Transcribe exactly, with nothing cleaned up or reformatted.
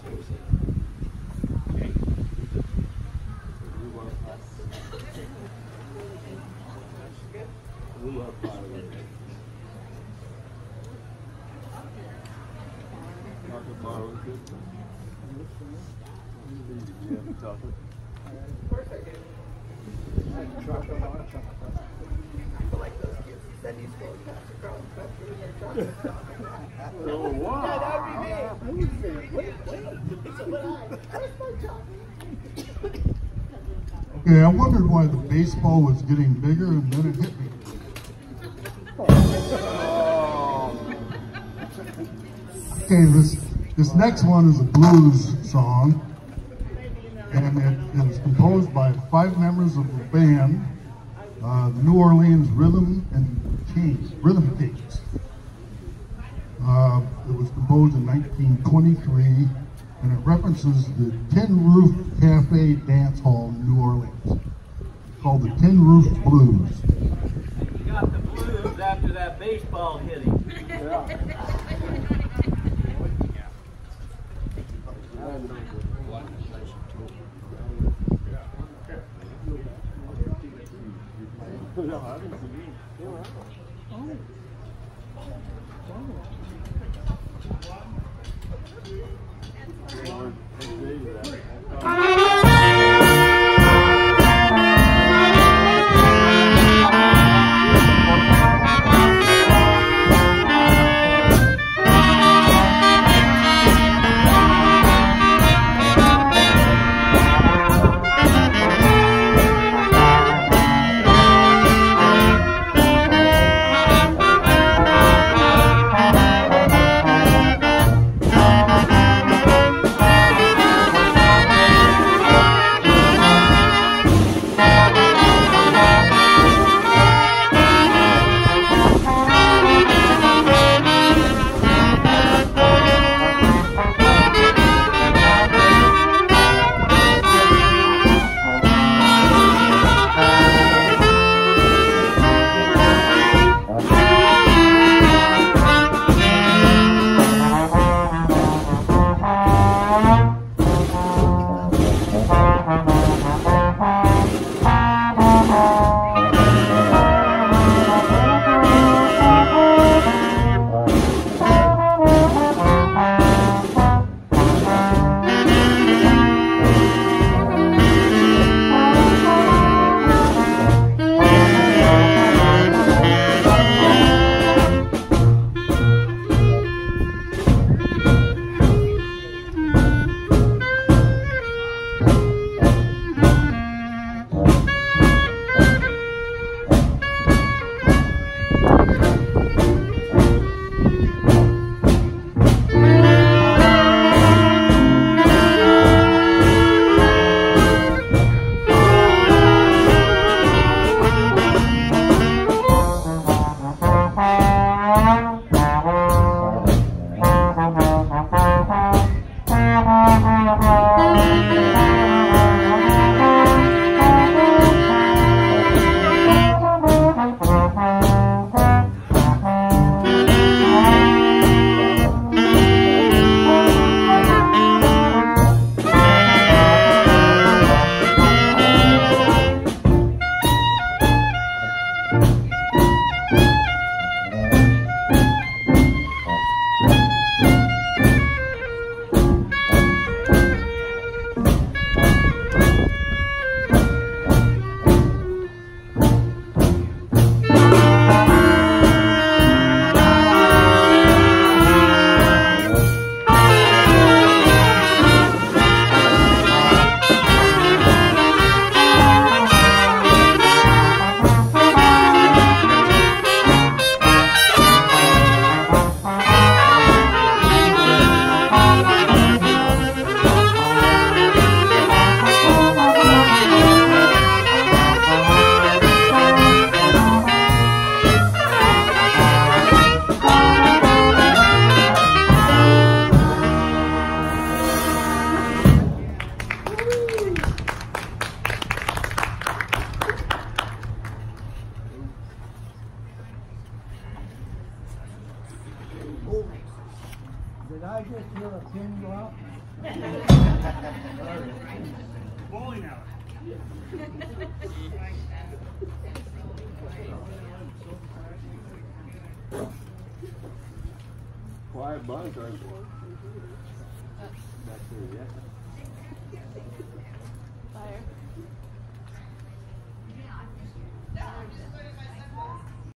Okay, I wondered why the baseball was getting bigger and then it hit me. Okay, this this next one is a blues song, and it, it was composed by five members of the band, uh, the New Orleans Rhythm and Kings, Rhythm Kings. Uh, it was composed in nineteen twenty-three, and it references the Tin Roof Cafe Dance Hall in New Orleans, called the Tin Roof Blues. He got the blues after that baseball hit him. Yeah. Bowling alley. Quiet bunch, aren't you? Back there, yeah.